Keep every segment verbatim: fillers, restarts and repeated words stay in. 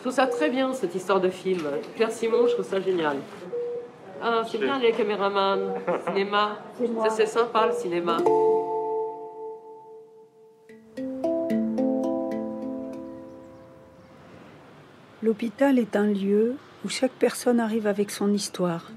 trouve ça très bien, cette histoire de film. Claire Simon, je trouve ça génial. Ah, c'est bien les caméramans, cinéma. Ça, c'est sympa, le cinéma. L'hôpital est un lieu où chaque personne arrive avec son histoire.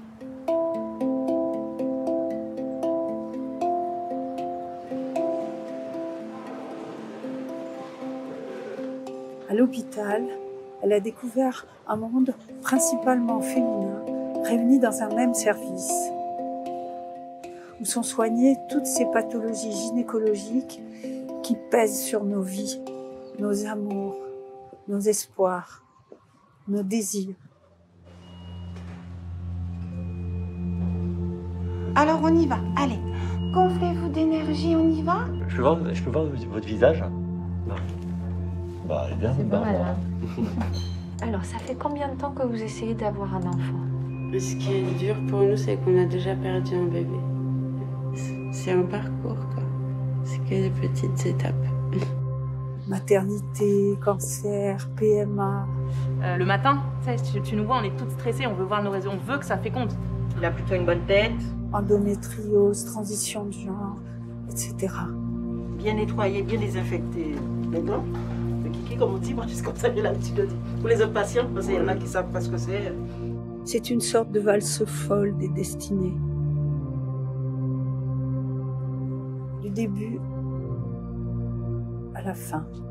À l'hôpital, elle a découvert un monde principalement féminin, réuni dans un même service, où sont soignées toutes ces pathologies gynécologiques qui pèsent sur nos vies, nos amours, nos espoirs, nos désirs. Alors on y va, allez. Gonflez-vous d'énergie, on y va? Je peux voir, je peux voir votre visage? Non. Bah, elle est bien, c'est bah, pas mal, bah. hein. Alors, ça fait combien de temps que vous essayez d'avoir un enfant? Ce qui est dur pour nous, c'est qu'on a déjà perdu un bébé. C'est un parcours, quoi. C'est que des petites étapes. Maternité, cancer, P M A. Euh, le matin, tu, tu nous vois, on est toutes stressées, on veut voir nos réseaux, on veut que ça féconde. Il a plutôt une bonne tête. Endométriose, transition de genre, et cetera. Bien nettoyé, bien désinfecté. D'accord? Le kiki, comme on dit, moi, juste comme ça, j'ai l'habitude de dire. Pour les autres patients, parce qu'il y en a qui savent pas ce que c'est. C'est une sorte de valse folle des destinées. Du début à la fin.